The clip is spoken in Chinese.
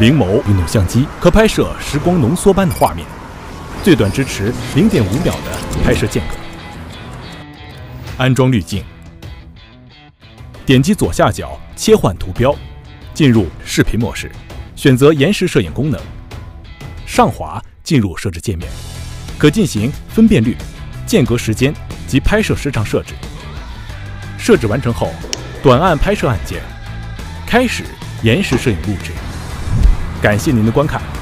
灵眸运动相机可拍摄时光浓缩般的画面，最短支持0.5秒的拍摄间隔。安装滤镜，点击左下角切换图标，进入视频模式，选择延时摄影功能，上滑进入设置界面，可进行分辨率、间隔时间及拍摄时长设置。设置完成后，短按拍摄按键，开始延时摄影录制。感谢您的观看。